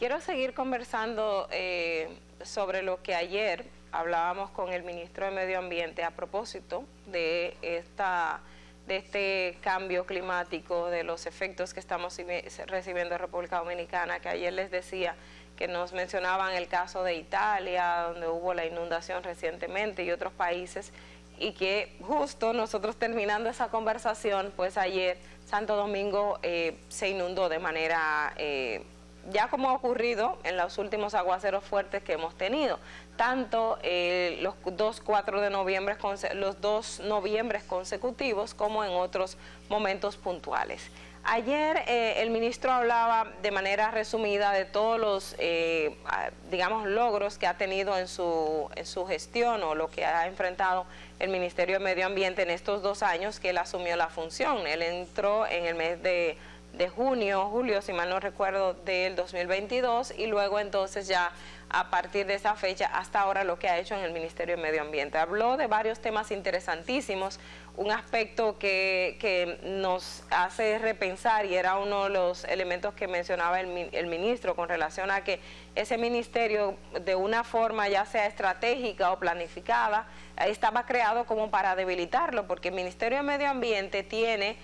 quiero seguir conversando sobre lo que ayer hablábamos con el ministro de Medio Ambiente a propósito de este cambio climático, de los efectos que estamos recibiendo en República Dominicana, que ayer les decía que nos mencionaban el caso de Italia, donde hubo la inundación recientemente, y otros países, y que justo nosotros terminando esa conversación, pues ayer Santo Domingo se inundó de manera, ya como ha ocurrido en los últimos aguaceros fuertes que hemos tenido, tanto los dos noviembres consecutivos como en otros momentos puntuales. Ayer el ministro hablaba de manera resumida de todos los, digamos, logros que ha tenido en su gestión o lo que ha enfrentado el Ministerio de Medio Ambiente en estos 2 años que él asumió la función. Él entró en el mes de julio, si mal no recuerdo, del 2022, y luego entonces ya a partir de esa fecha hasta ahora lo que ha hecho en el Ministerio de Medio Ambiente. Habló de varios temas interesantísimos, un aspecto que nos hace repensar, y era uno de los elementos que mencionaba el ministro con relación a que ese ministerio, de una forma ya sea estratégica o planificada, estaba creado como para debilitarlo, porque el Ministerio de Medio Ambiente tiene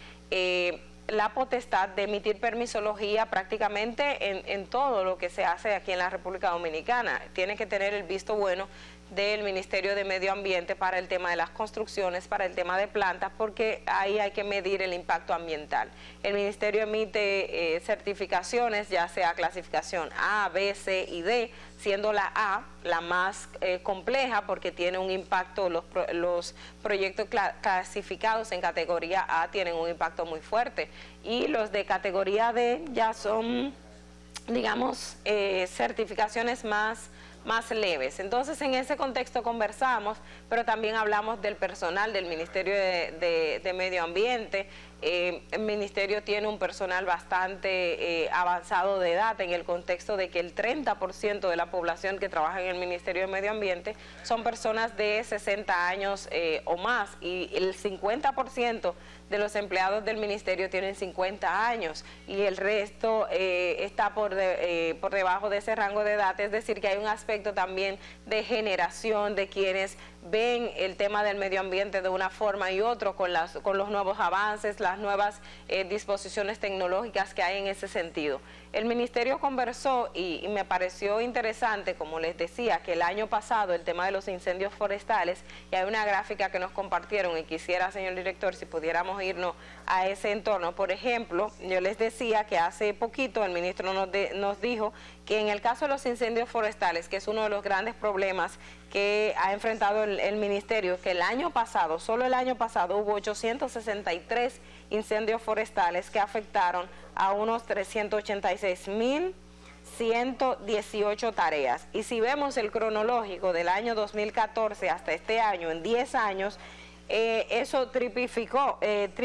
la potestad de emitir permisología prácticamente en todo lo que se hace aquí en la República Dominicana. Tiene que tener el visto bueno del Ministerio de Medio Ambiente para el tema de las construcciones, para el tema de plantas, porque ahí hay que medir el impacto ambiental. El Ministerio emite certificaciones, ya sea clasificación A, B, C y D, siendo la A la más compleja porque tiene un impacto, los proyectos clasificados en categoría A tienen un impacto muy fuerte, y los de categoría D ya son, digamos, certificaciones más leves. Entonces, en ese contexto conversamos, pero también hablamos del personal del Ministerio de Medio Ambiente. El ministerio tiene un personal bastante avanzado de edad, en el contexto de que el 30% de la población que trabaja en el Ministerio de Medio Ambiente son personas de 60 años o más, y el 50% de los empleados del ministerio tienen 50 años, y el resto está por debajo de ese rango de edad. Es decir, que hay un aspecto también de generación de quienes ven el tema del medio ambiente de una forma y otra, con los nuevos avances, las nuevas disposiciones tecnológicas que hay en ese sentido. El ministerio conversó y me pareció interesante, como les decía, que el año pasado el tema de los incendios forestales, y hay una gráfica que nos compartieron y quisiera, señor director, si pudiéramos irnos a ese entorno. Por ejemplo, yo les decía que hace poquito el ministro nos dijo que en el caso de los incendios forestales, que es uno de los grandes problemas que ha enfrentado el ministerio, que el año pasado, solo el año pasado, hubo 863 incendios forestales que afectaron a unos 386.118 tareas. Y si vemos el cronológico del año 2014 hasta este año, en 10 años, eso triplicó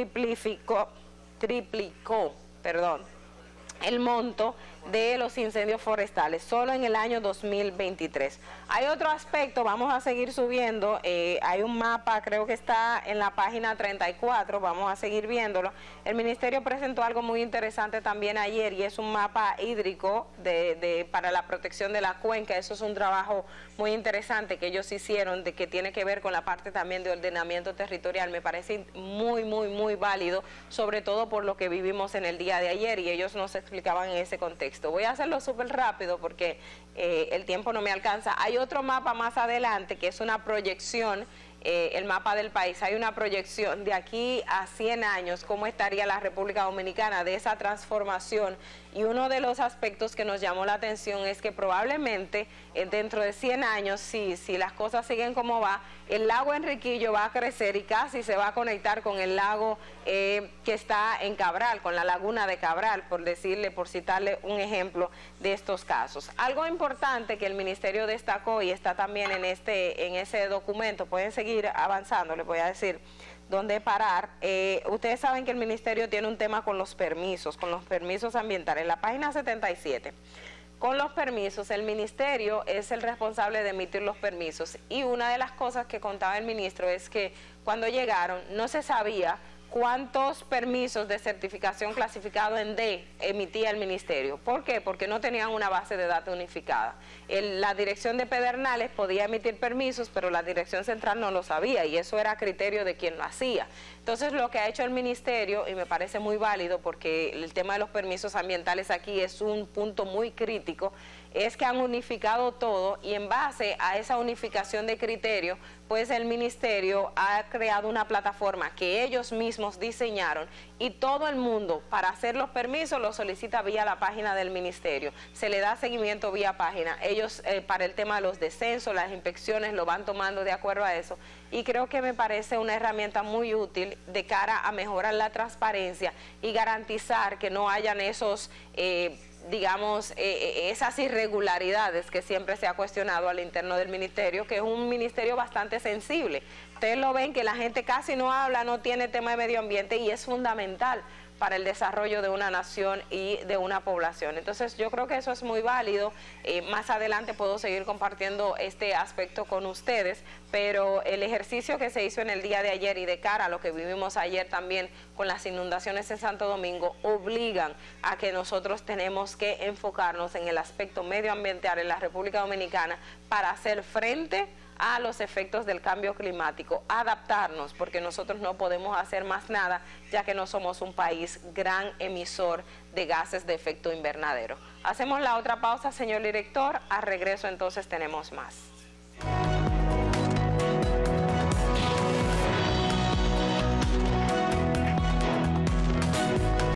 el monto de los incendios forestales solo en el año 2023. Hay otro aspecto, vamos a seguir subiendo, hay un mapa, creo que está en la página 34, vamos a seguir viéndolo. El ministerio presentó algo muy interesante también ayer, y es un mapa hídrico para la protección de la cuenca. Eso es un trabajo muy interesante que ellos hicieron, que tiene que ver con la parte también de ordenamiento territorial. Me parece muy válido, sobre todo por lo que vivimos en el día de ayer, y ellos nos explicaban en ese contexto. Voy a hacerlo súper rápido porque el tiempo no me alcanza. Hay otro mapa más adelante que es una proyección, el mapa del país. Hay una proyección de aquí a 100 años, cómo estaría la República Dominicana, de esa transformación. Y uno de los aspectos que nos llamó la atención es que probablemente dentro de 100 años, si las cosas siguen como va, el lago Enriquillo va a crecer y casi se va a conectar con el lago que está en Cabral, con la laguna de Cabral, por citarle un ejemplo de estos casos. Algo importante que el ministerio destacó, y está también en ese documento, pueden seguir avanzando, les voy a decir dónde parar. Ustedes saben que el ministerio tiene un tema con los permisos ambientales. En la página 77, con los permisos, el ministerio es el responsable de emitir los permisos, y una de las cosas que contaba el ministro es que cuando llegaron no se sabía cuántos permisos de certificación clasificado en D emitía el ministerio. ¿Por qué? Porque no tenían una base de datos unificada. La dirección de Pedernales podía emitir permisos, pero la dirección central no lo sabía, y eso era criterio de quien lo hacía. Entonces, lo que ha hecho el ministerio, y me parece muy válido porque el tema de los permisos ambientales aquí es un punto muy crítico, es que han unificado todo, y en base a esa unificación de criterio, pues el ministerio ha creado una plataforma que ellos mismos diseñaron, y todo el mundo para hacer los permisos lo solicita vía la página del ministerio. Se le da seguimiento vía página. Ellos para el tema de los descensos, las inspecciones lo van tomando de acuerdo a eso, y creo que me parece una herramienta muy útil de cara a mejorar la transparencia y garantizar que no hayan esos digamos, esas irregularidades que siempre se ha cuestionado al interno del ministerio, que es un ministerio bastante sensible. Ustedes lo ven que la gente casi no habla, no tiene tema de medio ambiente, y es fundamental para el desarrollo de una nación y de una población. Entonces yo creo que eso es muy válido. Más adelante puedo seguir compartiendo este aspecto con ustedes, pero el ejercicio que se hizo en el día de ayer y de cara a lo que vivimos ayer también con las inundaciones en Santo Domingo obligan a que nosotros tenemos que enfocarnos en el aspecto medioambiental en la República Dominicana para hacer frente a los efectos del cambio climático, adaptarnos, porque nosotros no podemos hacer más nada, ya que no somos un país gran emisor de gases de efecto invernadero. Hacemos la otra pausa, señor director. A regreso entonces tenemos más.